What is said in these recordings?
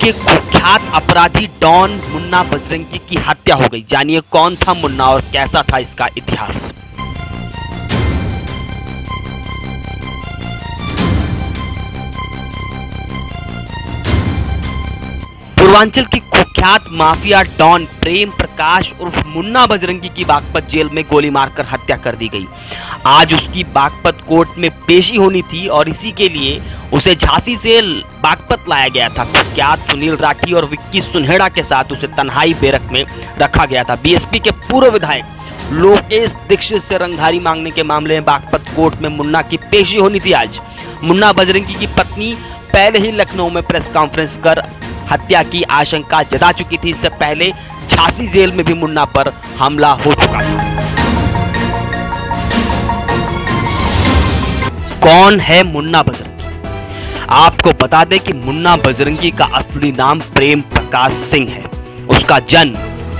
के कुख्यात अपराधी डॉन मुन्ना बजरंगी की हत्या हो गई। जानिए कौन था मुन्ना और कैसा था इसका इतिहास। पूर्वांचल की कुख्यात माफिया डॉन प्रेम प्रकाश उर्फ मुन्ना बजरंगी की बागपत जेल में गोली मारकर हत्या कर दी गई। आज उसकी बागपत कोर्ट में पेशी होनी थी और इसी के लिए उसे झांसी से बागपत लाया गया था। कुख्यात सुनील राठी और विक्की सुनहेड़ा के साथ उसे तन्हाई बैरक में रखा गया था। बीएसपी के पूर्व विधायक लोकेश दीक्षित से रंगधारी मांगने के मामले में बागपत कोर्ट में मुन्ना की पेशी होनी थी। आज मुन्ना बजरंगी की पत्नी पहले ही लखनऊ में प्रेस कॉन्फ्रेंस कर हत्या की आशंका जता चुकी थी। इससे पहले झांसी जेल में भी मुन्ना पर हमला हो चुका था। कौन है मुन्ना बजरंगी? आपको बता दें कि मुन्ना बजरंगी का असली नाम प्रेम प्रकाश सिंह है। उसका जन्म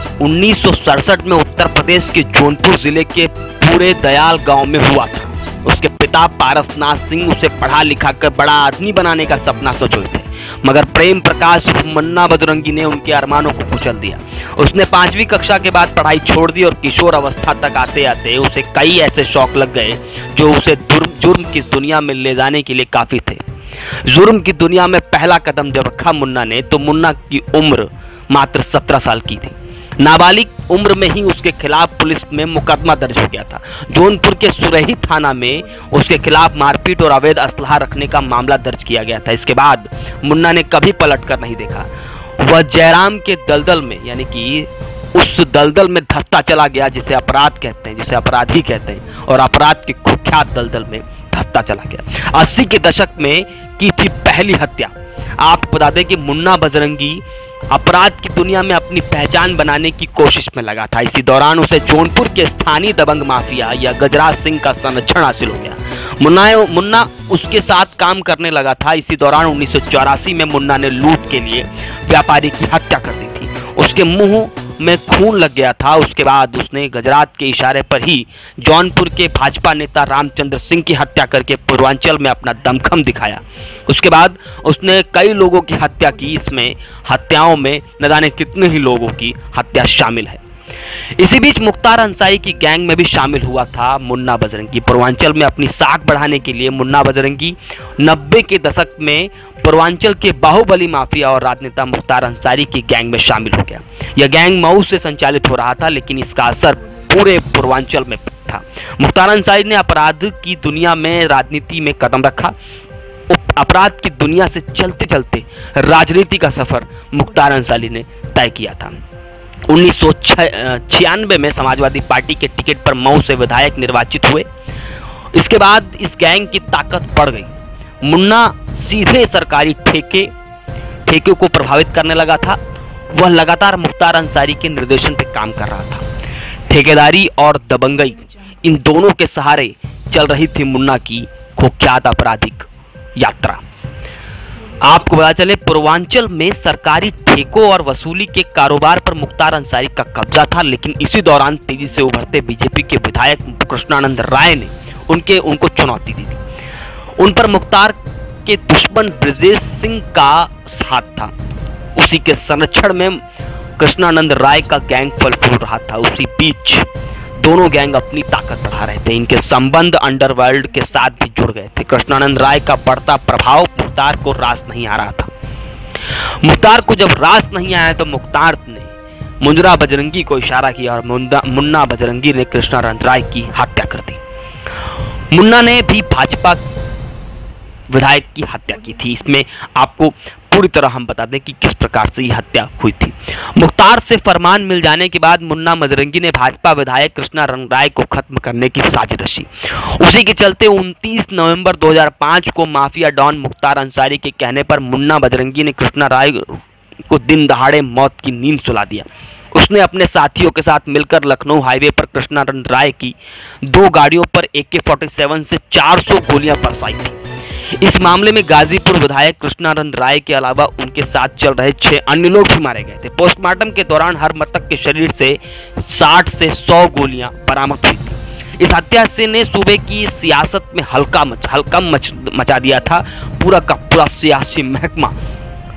1967 में उत्तर प्रदेश के जौनपुर जिले के पूरे दयाल गांव में हुआ था। उसके पिता पारसनाथ सिंह उसे पढ़ा लिखा कर बड़ा आदमी बनाने का सपना सोचे थे, मगर प्रेम प्रकाश मुन्ना बजरंगी ने उनके अरमानों को कुचल दिया। उसने 5वीं कक्षा के बाद पढ़ाई छोड़ दी और किशोर अवस्था तक आते आते उसे कई ऐसे शौक लग गए जो उसे जुर्म की दुनिया में ले जाने के लिए काफी थे। जुर्म की दुनिया में पहला कदम जब रखा मुन्ना ने, तो मुन्ना की उम्र मात्र 17 साल की थी। नाबालिग उम्र में ही उसके खिलाफ पुलिस में मुकदमा दर्ज हो गया था। जौनपुर के सुरही थाना में उसके खिलाफ मारपीट और अवैध असलहा रखने का मामला दर्ज किया गया था। इसके बाद मुन्ना ने कभी पलट कर नहीं देखा। वह जयराम के दलदल में, यानी कि उस दलदल में धंसता चला गया जिसे अपराध कहते हैं, जिसे अपराधी कहते हैं, और अपराध के कुख्यात दलदल में धंसता चला गया। 80 के दशक में की थी पहली हत्या। आपको बता दें कि मुन्ना बजरंगी अपराध की दुनिया में अपनी पहचान बनाने की कोशिश में लगा था। इसी दौरान उसे जौनपुर के स्थानीय दबंग माफिया या गजराज सिंह का संरक्षण हासिल हो गया। मुन्ना उसके साथ काम करने लगा था। इसी दौरान 1984 में मुन्ना ने लूट के लिए व्यापारी की हत्या कर दी थी। उसके मुंह में खून लग गया था। उसके बाद उसने गजराज के इशारे पर ही जौनपुर के भाजपा नेता रामचंद्र सिंह की हत्या करके पूर्वांचल में अपना दमखम दिखाया। उसके बाद उसने कई लोगों की हत्या की। इसमें हत्याओं में न जाने कितने ही लोगों की हत्या शामिल है। इसी बीच मुख्तार अंसारी की गैंग में भी शामिल हुआ था मुन्ना बजरंगी। पूर्वांचल में अपनी साख बढ़ाने के लिए मुन्ना बजरंगी 90 के दशक में पूर्वांचल के बाहुबली माफिया और राजनेता मुख्तार अंसारी की गैंग में शामिल हो गया। यह गैंग मऊ से संचालित हो रहा था, लेकिन इसका असर पूरे पूर्वांचल में था। मुख्तार अंसारी ने अपराध की दुनिया में राजनीति में कदम रखा। अपराध की दुनिया से चलते चलते राजनीति का सफर मुख्तार अंसारी ने तय किया था। 1996 में समाजवादी पार्टी के टिकट पर मऊ से विधायक निर्वाचित हुए। इसके बाद इस गैंग की ताकत बढ़ गई। मुन्ना सीधे सरकारी ठेके को प्रभावित करने लगा था। वह लगातार मुख्तार अंसारी के निर्देशन पर काम कर रहा था। ठेकेदारी और दबंगई, इन दोनों के सहारे चल रही थी मुन्ना की कुख्यात आपराधिक यात्रा। आपको पता चले, पूर्वांचल में सरकारी ठेकों और वसूली के कारोबार पर मुख्तार अंसारी का कब्जा था, लेकिन इसी दौरान तेजी से उभरते बीजेपी के विधायक कृष्णानंद राय ने उनको चुनौती दी थी। उन पर मुख्तार के दुश्मन ब्रजेश सिंह का हाथ था। उसी के संरक्षण में कृष्णानंद राय का गैंग फल फूल रहा था। उसी बीच दोनों गैंग अपनी ताकत बढ़ा रहे थे। इनके संबंध अंडरवर्ल्ड के साथ भी जुड़ गए थे। कृष्णानंद राय का बढ़ता प्रभाव मुख्तार को रास नहीं आ रहा था। मुख्तार को जब रास नहीं आया तो मुख्तार ने मुन्ना बजरंगी को इशारा किया और मुन्ना बजरंगी ने कृष्णानंद राय की हत्या कर दी। मुन्ना ने भी भाजपा विधायक की हत्या की थी। इसमें आपको पूरी तरह हम बता दें कि किस प्रकार से यह हत्या हुई थी। मुख्तार से फरमान मिल जाने के बाद मुन्ना बजरंगी ने भाजपा विधायक कृष्णानंद राय को खत्म करने की साजिश रची। उसी के चलते 29 नवंबर 2005 को माफिया डॉन मुख्तार अंसारी के कहने पर मुन्ना बजरंगी ने कृष्णा राय को दिन दहाड़े मौत की नींद सुला दिया। उसने अपने साथियों के साथ मिलकर लखनऊ हाईवे पर कृष्णानंद राय की 2 गाड़ियों पर AK-47 से 400 गोलियां बरसाई थी। इस मामले में गाजीपुर विधायक कृष्णानंद राय के अलावा उनके साथ चल रहे 6 अन्य लोग भी मारे गए थे। पोस्टमार्टम के दौरान हर मृतक के शरीर से 60 से 100 गोलियां बरामद हुई थी। इस हत्या से ने सूबे की सियासत में हल्का मचा दिया था। पूरा का पूरा सियासी महकमा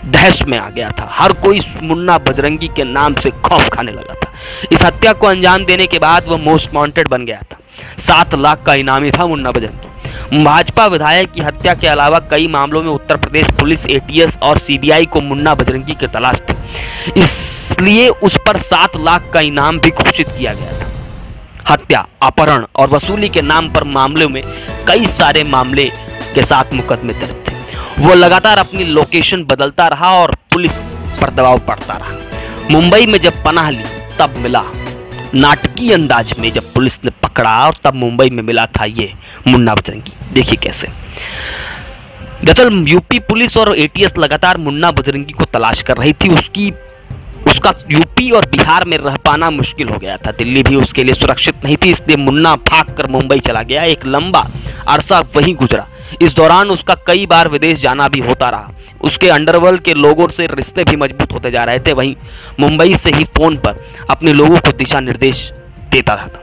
दहश में आ गया था। हर कोई मुन्ना बजरंगी के नाम से खौफ खाने लगा था। इस हत्या को अंजाम देने के बाद वह मोस्ट वांटेड बन गया था। 7 लाख का इनामी था मुन्ना बजरंगी। भाजपा विधायक की हत्या के अलावा कई मामलों में उत्तर प्रदेश पुलिस, एटीएस और सीबीआई को मुन्ना बजरंगी की तलाश थी, इसलिए उस पर 7 लाख का इनाम भी घोषित किया गया था। हत्या, अपहरण और वसूली के नाम पर मामलों में कई सारे मामले के साथ मुकदमे दर्ज थे। वो लगातार अपनी लोकेशन बदलता रहा और पुलिस पर दबाव पड़ता रहा। मुंबई में जब पनाह ली तब मिला, नाटकीय अंदाज में जब पुलिस ने पकड़ा और तब मुंबई में मिला था ये मुन्ना बजरंगी। देखिए कैसे। दरअसल यूपी पुलिस और एटीएस लगातार मुन्ना बजरंगी को तलाश कर रही थी। उसका यूपी और बिहार में रह पाना मुश्किल हो गया था। दिल्ली भी उसके लिए सुरक्षित नहीं थी, इसलिए मुन्ना भागकर मुंबई चला गया। एक लंबा अरसा वहीं गुजरा। इस दौरान उसका कई बार विदेश जाना भी होता रहा। उसके अंडरवर्ल्ड के लोगों से रिश्ते भी मजबूत होते जा रहे थे। वहीं मुंबई से ही फोन पर अपने लोगों को दिशा निर्देश देता था।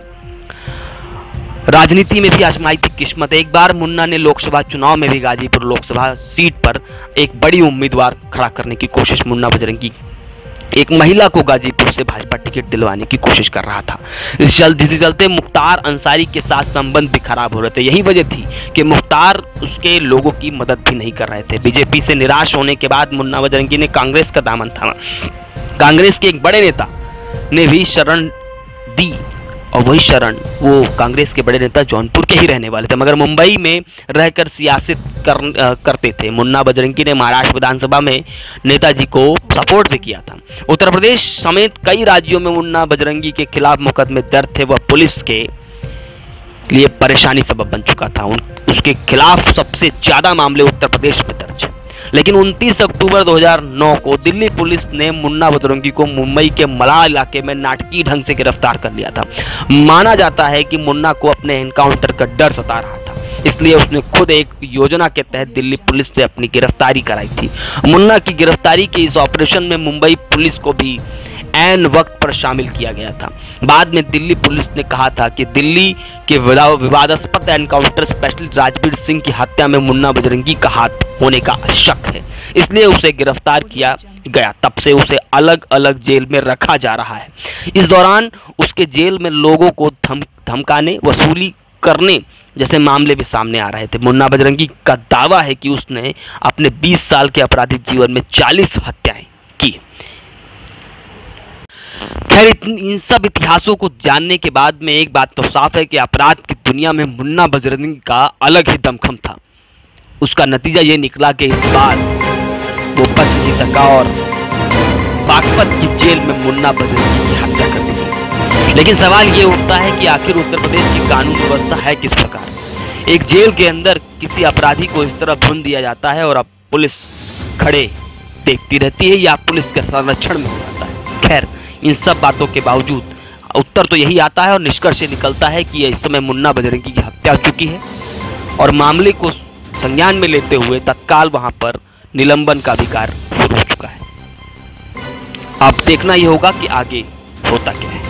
राजनीति में भी आजमाई थी किस्मत। एक बार मुन्ना ने लोकसभा चुनाव में भी गाजीपुर लोकसभा सीट पर एक बड़ी उम्मीदवार खड़ा करने की कोशिश मुन्ना बजरंगी एक महिला को गाजीपुर से भाजपा टिकट दिलवाने की कोशिश कर रहा था। इसी चलते मुख्तार अंसारी के साथ संबंध भी खराब हो रहे थे। यही वजह थी कि मुख्तार उसके लोगों की मदद भी नहीं कर रहे थे। बीजेपी से निराश होने के बाद मुन्ना बजरंगी ने कांग्रेस का दामन थामा। कांग्रेस के एक बड़े नेता ने भी शरण दी और वही शरण वो कांग्रेस के बड़े नेता जौनपुर के ही रहने वाले थे, मगर मुंबई में रहकर सियासत करते थे। मुन्ना बजरंगी ने महाराष्ट्र विधानसभा में नेताजी को सपोर्ट भी किया था। उत्तर प्रदेश समेत कई राज्यों में मुन्ना बजरंगी के खिलाफ मुकदमे दर्ज थे। वह पुलिस के लिए परेशानी सबब बन चुका था। उसके खिलाफ सबसे ज्यादा मामले उत्तर प्रदेश में दर्ज। लेकिन 29 अक्टूबर 2009 को दिल्ली पुलिस ने मुन्ना बजरंगी को मुंबई के मलाह इलाके में नाटकीय ढंग से गिरफ्तार कर लिया था। माना जाता है कि मुन्ना को अपने एनकाउंटर का डर सता रहा था, इसलिए उसने खुद एक योजना के तहत दिल्ली पुलिस से अपनी गिरफ्तारी कराई थी। मुन्ना की गिरफ्तारी के इस ऑपरेशन में मुंबई पुलिस को भी ऐन वक्त पर शामिल किया गया था। बाद में दिल्ली पुलिस ने कहा था कि दिल्ली के विवादास्पद एनकाउंटर स्पेशलिस्ट राजवीर सिंह की हत्या में मुन्ना बजरंगी का हाथ होने का शक है, इसलिए उसे गिरफ्तार किया गया। तब से उसे अलग अलग जेल में रखा जा रहा है। इस दौरान उसके जेल में लोगों को धमकाने, वसूली करने जैसे मामले भी सामने आ रहे थे। मुन्ना बजरंगी का दावा है कि उसने अपने 20 साल के आपराधिक जीवन में 40 हत्याएं की। खैर, इन सब इतिहासों को जानने के बाद में एक बात तो साफ है कि अपराध की दुनिया में मुन्ना बजरंगी का अलग ही दमखम था। उसका नतीजा ये निकला कि इस बार वो बच नहीं सका और बागपत की जेल में मुन्ना बजरंगी की हत्या कर दी। लेकिन सवाल ये उठता है कि आखिर उत्तर प्रदेश की कानून व्यवस्था है किस प्रकार। एक जेल के अंदर किसी अपराधी को इस तरह भून दिया जाता है और अब पुलिस खड़े देखती रहती है या पुलिस के संरक्षण में हो जाता है। खैर, इन सब बातों के बावजूद उत्तर तो यही आता है और निष्कर्ष ये निकलता है कि इस समय मुन्ना बजरंगी की हत्या हो चुकी है और मामले को संज्ञान में लेते हुए तत्काल वहां पर निलंबन का भी कार्य शुरू हो चुका है। अब देखना यह होगा कि आगे होता क्या है।